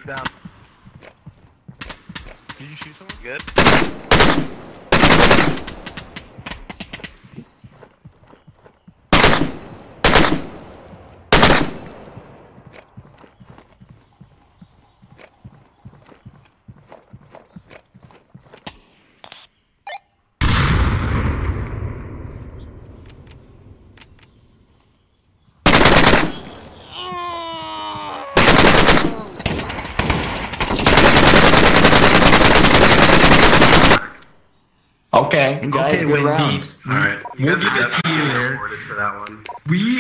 Down. Did you shoot someone? Good. Okay, guys, Okay, good wait, round. alright. We'll give it to you. For that one. We